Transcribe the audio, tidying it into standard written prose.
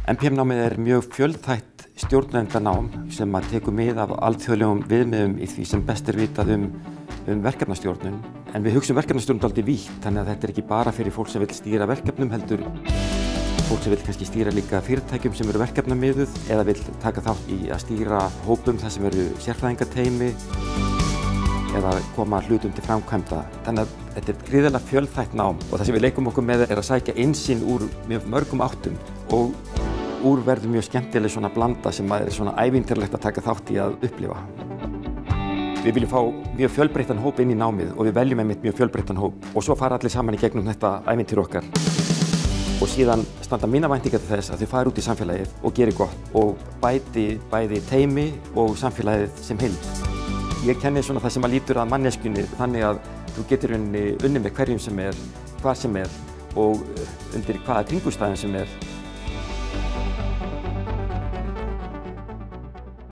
NPM-námið er mjög fjölþætt stjórnendanám sem tekur mið af alþjóðlegum viðmiðum í því sem best vitað um verkefnastjórnun. En við hugsum verkefnastjórnun dálítið vítt, þannig að þetta er ekki bara fyrir fólk sem vill stýra verkefnum, heldur fólk sem vill kannski stýra líka fyrirtækjum sem eru verkefnamiðuð eða vill taka þátt í að stýra hópum þar sem eru sérfræðingateymi eða koma hlutum til framkvæmda. Þannig að þetta er gríðarlega fjölþætt nám og það sem við leikum okkur með er að sækja innsýn úr mjög mörgum áttum og úr verður mjög skemmtileg svona blanda sem er svona ævintýralegt að taka þátt í að upplifa. Við viljum fá mjög fjölbreyttan hóp inn í námið og við veljum einmitt mjög fjölbreyttan hóp og svo fara allir saman í gegnum þetta ævintýr okkar. Og síðan standa mínar væntingar til þess að þau fari út í samfélagið og geri gott og bæði teymi og samfélagið sem heild. Ég kenni svona það sem að lítur að manneskjunni þannig að þú getur unnið með hverjum sem er, hvar sem er og undir hvaða kringumstæðum sem er.